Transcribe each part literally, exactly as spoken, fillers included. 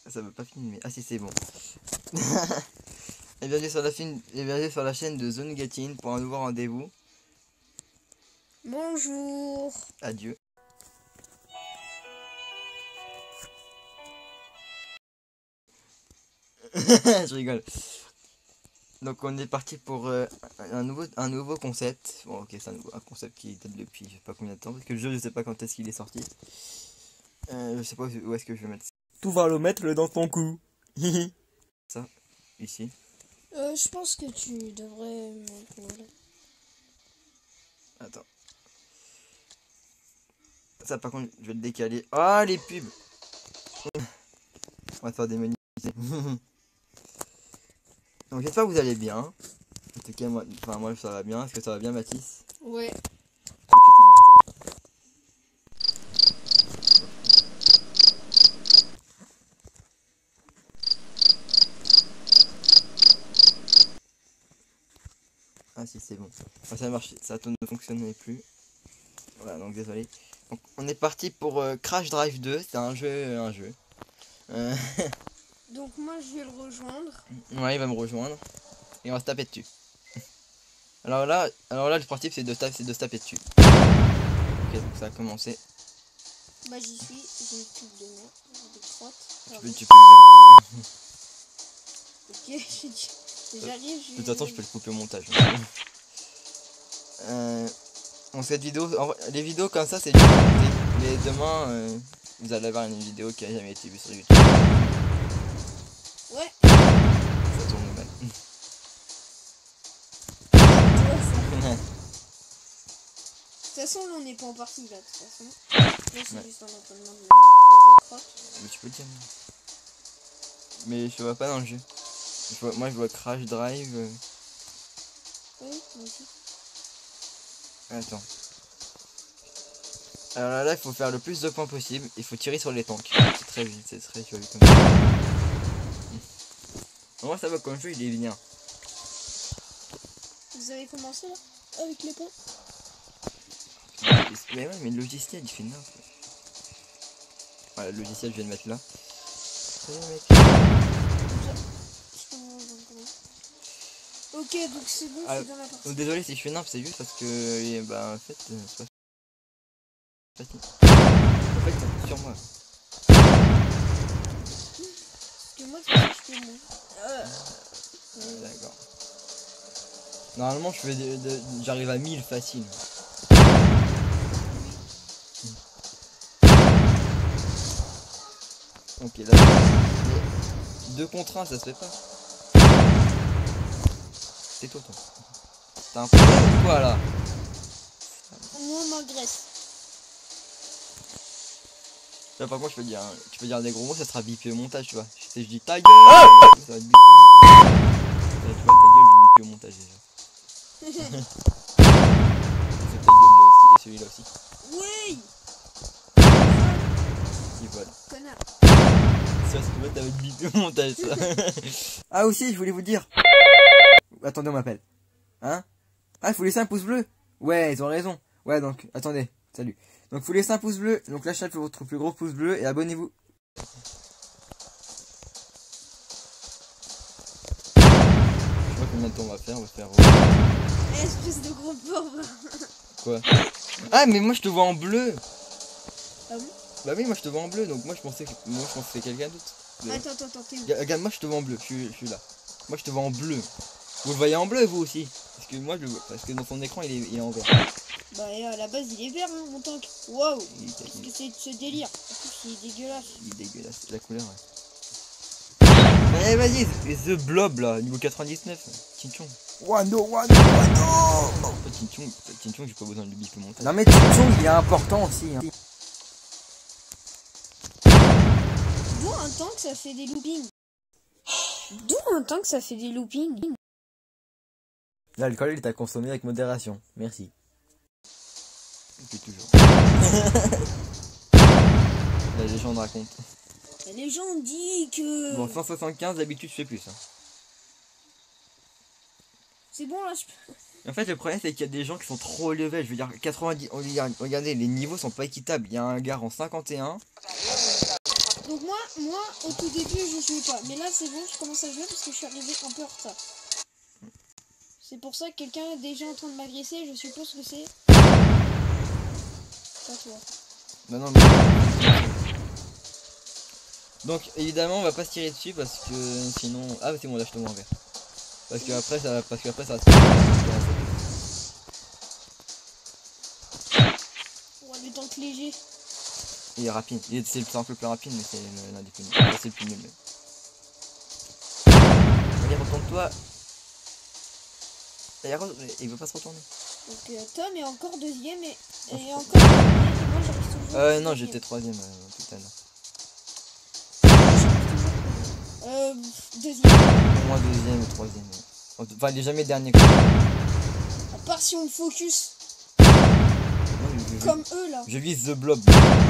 Ça veut pas filmer. Ah si, c'est bon. Et bienvenue sur la fin... et bienvenue sur la chaîne de Zone Gatine pour un nouveau rendez-vous. Bonjour. Adieu. Je rigole. Donc on est parti pour euh, un nouveau un nouveau concept. Bon ok, c'est un, nouveau- un concept qui date depuis je sais pas combien de temps parce que le jeu je sais pas quand est-ce qu'il est sorti. Euh, je sais pas où est-ce que je vais mettre ça. Tout va le mettre dans ton cou. Ça ici. Euh, je pense que tu devrais... Voilà. Attends. Ça par contre je vais le décaler. Ah les pubs. On va faire des menus. Donc j'espère que vous allez bien. En tout cas moi, enfin, moi ça va bien. Est-ce que ça va bien Mathis? Ouais. Oh, putain, ah si c'est bon. Enfin, ça marche, ça ne fonctionnait plus. Voilà donc désolé. Donc on est parti pour euh, Crash Drive deux. C'est un jeu, un jeu. Euh, Donc moi je vais le rejoindre. ouais il va me rejoindre et on va se taper dessus. Alors là, alors là le principe c'est de, se taper- c'est de se taper dessus. Ok donc ça a commencé. Bah j'y suis. J'ai une pub de merde. De crotte. Tu peux, tu peux le dire. Ok, j'ai dit. J'arrive. De toute façon je peux le couper au montage. Euh, donc cette vidéo, en vrai, les vidéos comme ça c'est du monté. Mais demain euh, vous allez avoir une vidéo qui a jamais été vue sur YouTube. Ouais. Ça tourne mal. De toute façon, là on n'est pas en partie là. De toute façon. Là c'est Ouais. juste un entraînement de, de crotte. Mais tu peux le dire. Mais je vois pas dans le jeu. Je vois, moi je vois Crash Drive. euh, Oui, moi aussi. Attends. Alors là, là, il faut faire le plus de points possible. Il faut tirer sur les tanks. C'est très vite, c'est très joli comme ça. En vrai, ça va comme jeu, il est bien. Vous avez commencé là avec les points? Mais ouais, mais le logiciel il fait n'importe. Voilà, le logiciel, je vais le mettre là. Salut mec. Ok, donc c'est bon, Ah, c'est dans la partie. donc, désolé si je fais n'importe, c'est juste parce que. eh ben, en fait, euh, c'est pas facile. En fait, ça compte sur moi. Parce que moi, je fais moins. Euh, Ah, d'accord. Normalement, je fais de- de- j'arrive à mille facile. Ok, là. deux contre un, ça se fait pas. C'est toi, toi. T'as un problème ou quoi là? Moi, on m'agresse. Là, par contre, je peux dire, hein, tu peux dire des gros mots, ça sera bipé au montage, tu vois. Je, je dis ta gueule, ça va être bipé au montage. Là, tu vois, ta gueule, je bipé au montage déjà. C'est ta gueule là aussi, et celui-là aussi. Oui. Il vole. Connard. Ça, c'est toi, t'avais bipé au montage, ça. Ah, aussi, je voulais vous dire. Attendez, on m'appelle. Hein? Ah, il faut laisser un pouce bleu. Ouais, ils ont raison. Ouais, donc, attendez. Salut. Donc, faut laisser un pouce bleu. Donc, lâchez votre plus gros pouce bleu et abonnez-vous. Je sais pas combien de temps on va faire. On va faire. Eh, espèce de gros pauvre. Quoi? Ah, mais moi, je te vois en bleu. Ah bon? Bah oui, moi, je te vois en bleu. Donc, moi, je pensais que, moi, je pensais que c'était quelqu'un d'autre. Mais- Attends, attends, attends, t'es où? Regarde, regarde, moi, je te vois en bleu. Je suis, je suis là. Moi, je te vois en bleu. Vous le voyez en bleu, vous aussi? Parce que moi, je le vois. Parce que dans son écran, il est, il est en vert. Bah, et à la base, il est vert, hein, mon tank. Waouh! Il est, Qu'est-ce il que c'est de ce délire? En plus, il est dégueulasse. il est dégueulasse. La couleur, ouais. Allez, vas-y, The Blob là, niveau quatre-vingt-dix-neuf. Tinchong. Wano, Wano, Wano. Tinchong, Tinchong, j'ai pas besoin de lui bip le montage. Non mais Tinchong il est important aussi. Hein. D'où un tank, ça fait des loopings. D'où un tank, ça fait des loopings. L'alcool, il t'a consommé avec modération. Merci. Depuis toujours. La légende raconte. La légende dit que... Bon, cent soixante-quinze, d'habitude, je fais plus. Hein. C'est bon, là, je peux... En fait, le problème, c'est qu'il y a des gens qui sont trop level. Je veux dire, quatre-vingt-dix. Regardez, les niveaux sont pas équitables. Il y a un gars en cinquante et un. Donc moi, moi, au tout début, je jouais pas. Mais là, c'est bon, je commence à jouer parce que je suis arrivé un peu en retard. C'est pour ça que quelqu'un est déjà en train de m'agresser. Je suppose que c'est... Pas toi. Bah non, mais... Donc évidemment on va pas se tirer dessus parce que sinon... Ah c'est bon là je te mets en vert. Parce que après ça, parce que après ça va se... Ouais, le tank léger. Il est rapide, il est- c'est le tank le plus rapide mais c'est l'un des plus nuls. C'est le plus nul même. Allez retourne-toi. Allez, re- il veut pas se retourner. Donc euh, Tom est encore deuxième et, et encore premier. Et moi j'arrive toujours. Euh non deuxième. j'étais troisième euh, tout à l'heure. Euh, deuxième. Moi deuxième ou troisième. Ouais. Enfin il est jamais dernier quoi. À part si on me focus Non, je, je- comme eux là. je vise The Blob.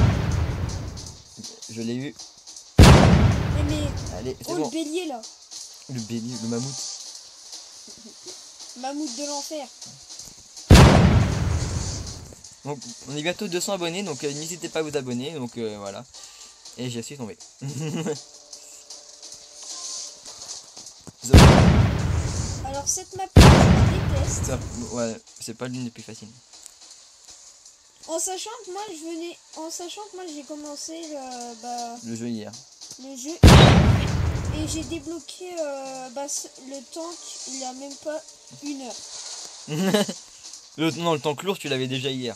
Je l'ai eu. Mais, mais Allez c'est oh bon. le bélier là. Le bélier, le mammouth. Mammouth de l'enfer. Donc on est bientôt deux cents abonnés donc euh, n'hésitez pas à vous abonner donc euh, voilà. Et j'y suis tombé. The Blob. Alors cette map je la déteste. Ça- ouais, c'est pas l'une des plus faciles. En sachant que moi je venais. En sachant que moi j'ai commencé le, bah, Le jeu hier. le jeu. Et j'ai débloqué euh, bah, ce- le tank il y a même pas une heure. le, non, le tank lourd, tu l'avais déjà hier.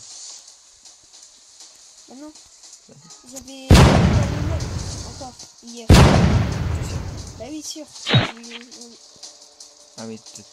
Ah non. J'avais pas le mode encore hier. C'est sûr. Bah oui sûr. J'ai- Ah oui, peut-être.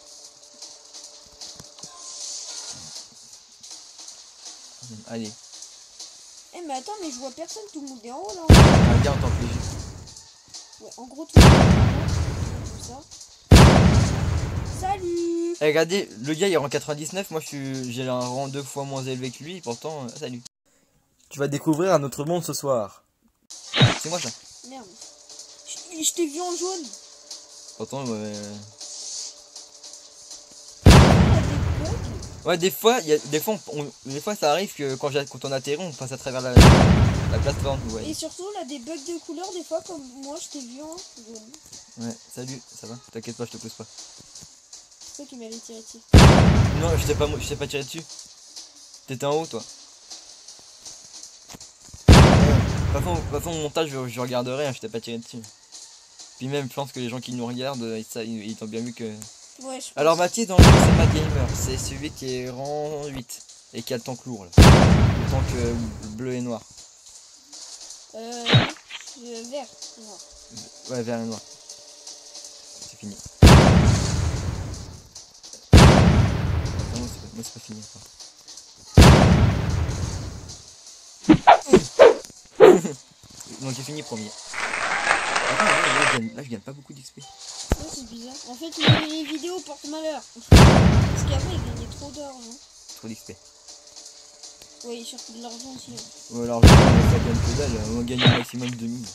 Hum, Allez. Eh mais attends mais je vois personne, tout le monde est en haut là. Ah, regarde en tank léger. Ouais en gros tout le monde est en haut. Tout ça. Salut. Eh, regardez, le gars il est en quatre-vingt-dix-neuf, moi je suis j'ai un rang deux fois moins élevé que lui, pourtant, euh, salut. Tu vas découvrir un autre monde ce soir. C'est moi ça. Merde. Je, je t'ai vu en jaune. Pourtant, euh... Ah, des bugs. ouais, des fois, il y a, des fois, on, on- des fois ça arrive que quand, j'ai- quand on atterrit, on passe à travers la, la plateforme. Vous voyez. Et surtout là des bugs de couleur des fois comme moi je t'ai vu en jaune. Ouais, salut, ça va? T'inquiète pas, je te pousse pas. C'est toi qui m'avais tiré dessus. Non, je t'ai pas, je t'ai pas tiré dessus. T'étais en haut, toi. De toute façon, de toute façon, au montage, je, je regarderai, hein, je t'ai pas tiré dessus. Puis même, je pense que les gens qui nous regardent, euh, ça, ils, ils ont bien vu que... Ouais je pense. Alors, Mathis, dans le jeu, c'est ma gamer. C'est celui qui est rang huit. Et qui a le tank lourd, là. Le tank euh, bleu et noir. Euh, je- vert. Non. Ouais, vert et noir. C'est fini. Non, c'est pas, moi, c'est pas fini, quoi. Donc j'ai fini premier. Attends, là, là, je gagne, là, je gagne pas beaucoup d'X P. Ouais, c'est bizarre. En fait les, les vidéos portent malheur. Parce qu'avant il gagnait trop d'argent. Trop d'X P. Ouais surtout de l'argent aussi. Hein. Ou alors je ça gagne que dalle, on gagne au maximum deux mille.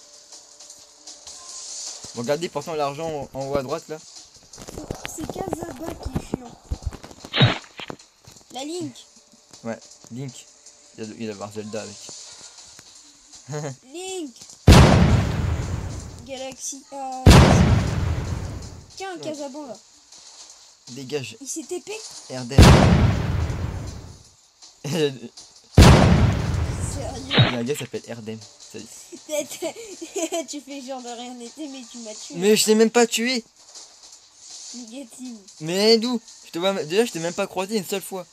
Bon, regardez pourtant l'argent en, en haut à droite là. C'est Kazaba qui est chiant. La Link. Ouais, Link. Il va, il va avoir Zelda avec. Link. Galaxy. Euh... Tiens un Kazaban là. Dégage, Il s'est T P. Erdem. Il Sérieux. y a un gars qui s'appelle Erdem. Ça dit. Tu fais genre de rien n'était mais tu m'as tué. Mais je t'ai même pas tué. Négative. Mais d'où? Je te vois, déjà je t'ai même pas croisé une seule fois.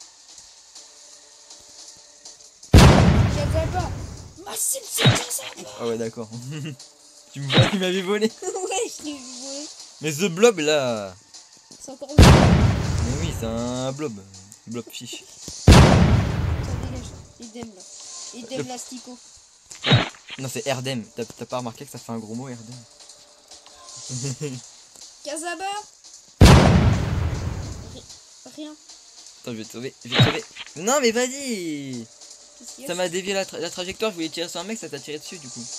Kazaba. Massime c'est Kazaba. Ah ouais d'accord. Tu me vois, tu m'avais volé. Ouais je l'ai vu voler. Mais The Blob là. C'est encore. Mais oui c'est un blob. Blob fiche. Ça dégage. Idem là. Idem l'astico. Non c'est Erdem. T'as t'as pas remarqué que ça fait un gros mot Erdem? Kazaba. Rien. Attends je vais te sauver. Je vais te sauver. Non mais vas-y. Qu'est-ce qu'il y a? Ça m'a dévié la, tra la trajectoire. Je voulais tirer sur un mec, ça t'a tiré dessus du coup.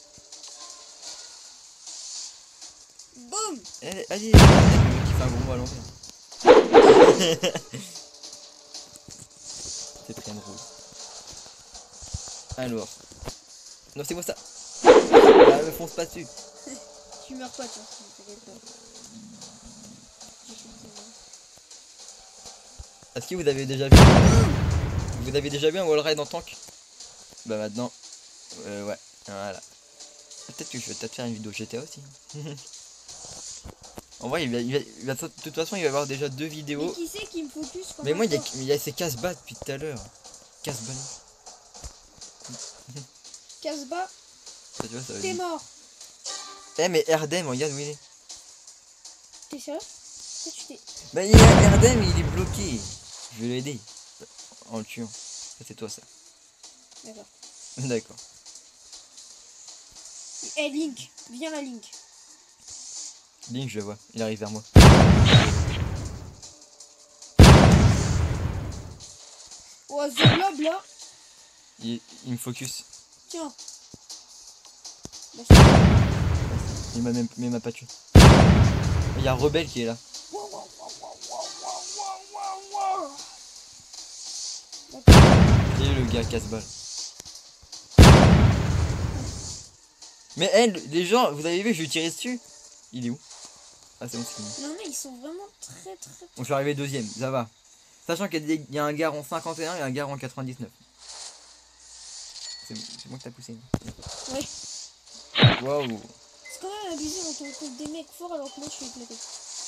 Boum. Eh, allez, le mec qui fait un gros mot à l'envers. C'est très drôle. Alors. Non c'est quoi ça? me fonce pas dessus. Tu meurs pas, toi. T'inquiète pas. Effectivement. Est-ce que vous avez déjà vu Vous avez déjà vu un wall ride en tank? Bah maintenant, euh, ouais, voilà. Peut-être que je vais peut-être faire une vidéo G T A aussi. En vrai, il va, il va- il va- de toute façon, il va y avoir déjà deux Mais vidéos. qui c'est qui me focus comme Mais un moi, il y a, porc il y a ces casse-bas depuis tout à l'heure. Casse-bas. Casbah, Ça, tu vois, ça va t'es vite. mort. Eh, mais Erdem, regarde où il est. T'es sérieux? Pourquoi tu t'es... Bah, il y a Erdem, il est bloqué. Je vais l'aider. En le tuant. Ça, c'est toi, ça. D'accord. D'accord. Eh Link, viens là Link. Link, je le vois. Il arrive vers moi. Oh, The Blob là. Il, il me focus. Tiens. Bah, c'est- Il m'a même mais il m'a pas tué. Il y a Rebelle qui est là. Et le gars casse-balle. Mais elle, les gens, vous avez vu, je lui ai tiré dessus. Il est où? Ah, c'est bon, c'est fini. Non mais ils sont vraiment très très... Donc je suis arrivé deuxième, ça va. Sachant qu'il y a des- il y a un gars en cinquante et un et un gars en quatre-vingt-dix-neuf. C'est c'est moi que t'as poussé. Ouais. Waouh. C'est quand même abusé quand on trouve des mecs forts alors que moi je suis éclaté.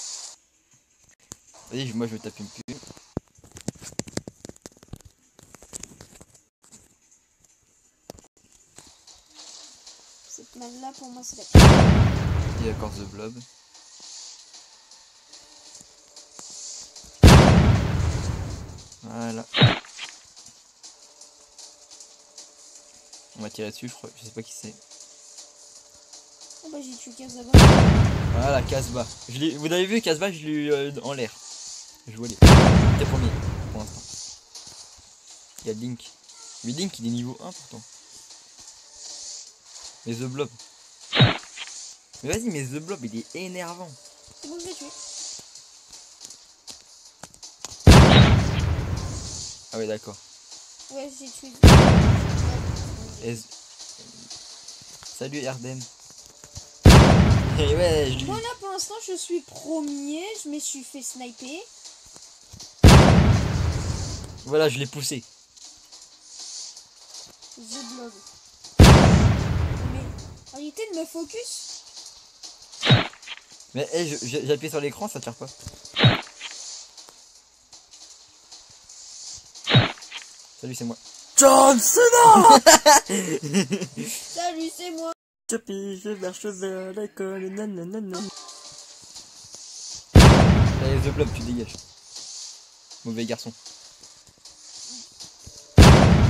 Vas-y, moi je vais taper une pub. Cette malle là pour moi c'est la... Il y a encore The Blob. Voilà. On va tirer dessus, je crois. Je sais pas qui c'est. Oh bah j'ai tué Casabah. Voilà, Casbah. Je l'ai- Vous avez vu Casbah, je l'ai eu euh, en l'air. Je vois les. T'es premier pour l'instant. Il y a Link. Mais Link il est niveau un pourtant. Mais The Blob. Mais vas-y, mais The Blob il est énervant. C'est bon je l'ai tué. Ah ouais, d'accord. Ouais j'ai tué. Et... Salut Erdem. Et ouais, je l'ai. Moi là pour l'instant je suis premier, je me suis fait sniper. Voilà, je l'ai poussé. The Blob. Mais arrêtez de me focus. Mais hey, je- je- j'ai appuyé sur l'écran, ça tire pas. Salut, c'est moi. John Cena. Salut c'est moi. Je pige vers cheveux à l'école, nanana. Allez, The Blob, tu dégages. Mauvais garçon. Oh,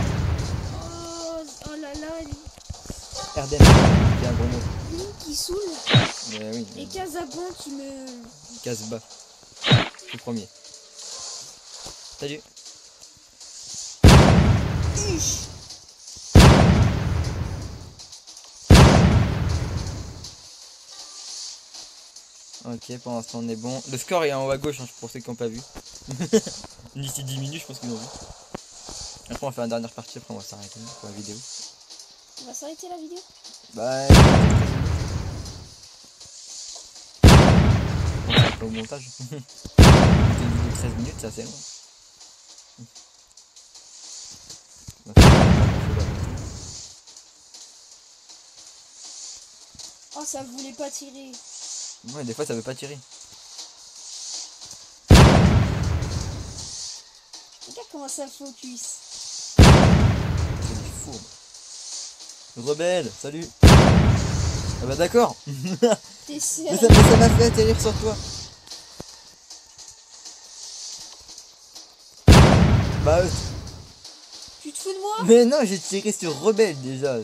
oh là là, Erdem, c'est un gros mot. Link qui saoule. Mais oui, Et Casabon qui me... casse-bas. Le premier. Salut. Huche. Ok, pour l'instant on est bon. Le score est en haut à gauche, hein, pour ceux qui n'ont pas vu. D'ici dix minutes, je pense qu'ils l'ont vu. Après, on va faire une dernière partie, après on va s'arrêter pour la vidéo. On va s'arrêter la vidéo. Bah, on s'arrête pas au montage. C'est une vidéo de treize minutes, c'est assez long. On va faire pas grand-chose à monter. Oh ça voulait pas tirer. Ouais, des fois ça veut pas tirer. Regarde comment ça focus. C'est des fous. Rebelle, salut. Ah bah d'accord. T'es Mais sérieux? ça mais ça m'a fait atterrir sur toi. Bah euh, Tu te fous de moi? mais non, j'ai tiré sur Rebelle déjà.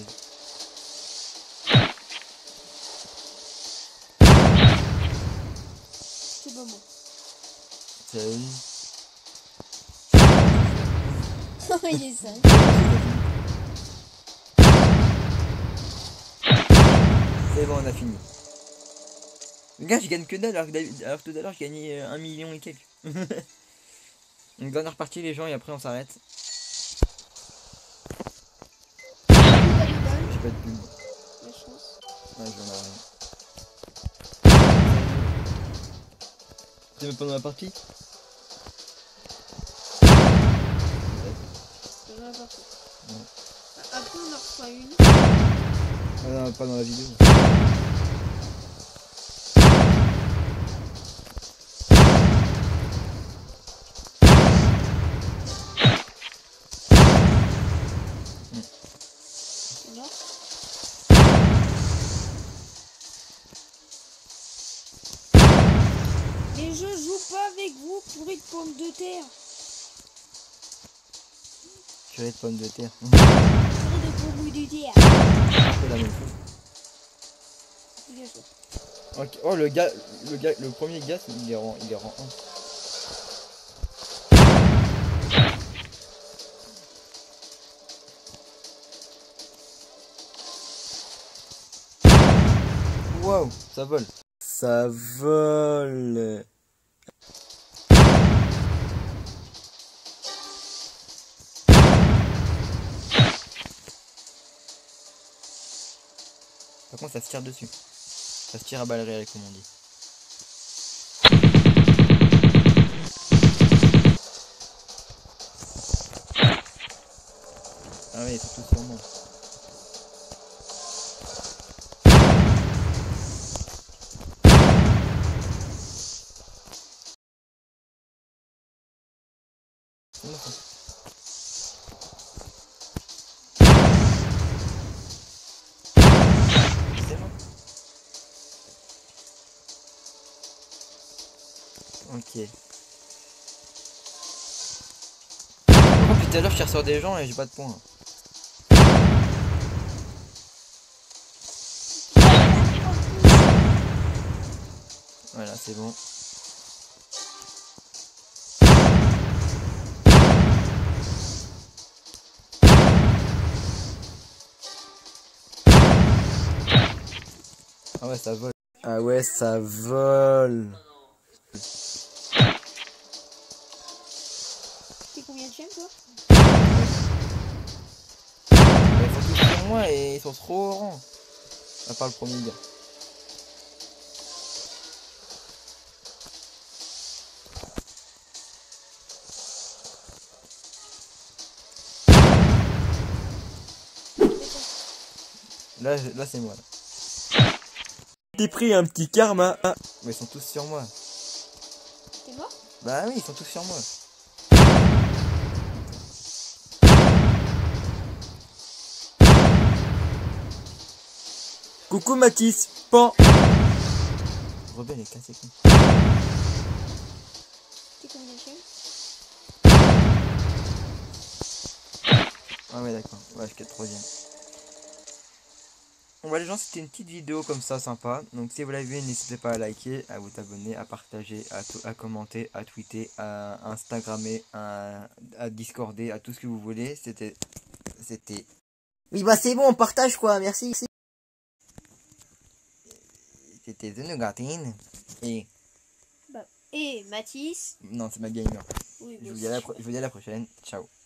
C'est pas moi. Salut. Il est sale. C'est bon, on a fini. Regarde, je gagne que dalle alors que, d'hab- alors que tout à l'heure je gagnais euh, un million et quelques. Donc dernière partie les gens et après on s'arrête. Salut Babylone. J'ai pas de pub. La chance. T'es même pas dans la partie? C'est dans la partie. Ouais. Après on en refera une. Ah non, pas dans la vidéo. C'est mort. Mais je joue pas avec vous, pourri de pommes de terre. Purée de pommes de terre. Pourri de pommes de terre. C'est la même chose. Bien joué. Ok. Oh le gars, le gars, le premier gars, il est rang, il est rang un. Waouh, ça vole. Ça vole. Par contre, ça se tire dessus. Ça se tire à balles réelles, comme on dit. Ah oui, c'est tout sur moi. C'est moi, ça. C'est moi. Ok. Par contre, tout à l'heure, je tire sur des gens et j'ai pas de points. Voilà, c'est bon. Ah ouais, ça vole. Ah ouais, ça vole. T'es combien de chaînes toi? Ils sont tous sur moi et ils sont trop au rang. À part le premier gars. Là, je- là c'est moi. Là. T'es pris un petit karma. Ah. Mais ils sont tous sur moi. T'es mort? Bah oui, ils sont tous sur moi. Coucou Mathis, pan. Rebelle est cassé con. T'es combien de chaînes? Ah ouais d'accord, ouais je suis troisième. Bon bah les gens, c'était une petite vidéo comme ça sympa. Donc si vous l'avez vu, n'hésitez pas à liker, à vous abonner, à partager, à, à commenter, à tweeter, à instagrammer, à, à discorder, à tout ce que vous voulez. C'était... C'était... Oui bah c'est bon, on partage quoi, merci. C'était The Nougatine. Et... Bah. Et Mathis. Non, c'est ma gamer. Oui, Je bah, vous dis à la, si. pro- je vous dis à la prochaine. Ciao.